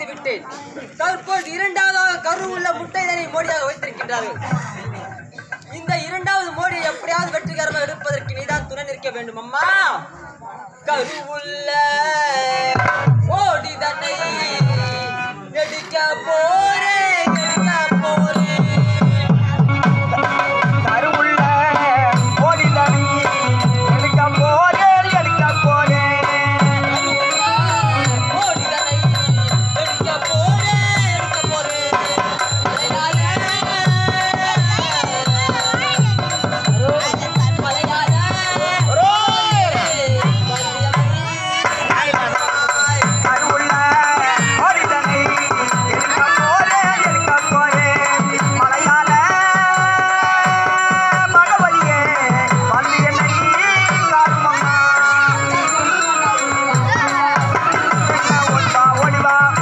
வைத்து விட்டேன். தற்போது இரண்டாவதாக கருவுள்ள முட்டைதனை மோடியாக வைத்திருக்கின்றார்கள். இந்த இரண்டாவது மோடியை எப்படியாவது வெற்றிகரமாக எடுப்பதற்கு நீதான் துணை நிற்க வேண்டும் அம்மா. கருவுள்ள மோடிதனை எடுக்க போறேன், எடுக்க போறேன். கருவுள்ள மோடிதனை எடுக்க போறேன், எடுக்க போறேன். மோடிதனை எடுக்க போறேன், எடுக்க போறேன். ஓடிவா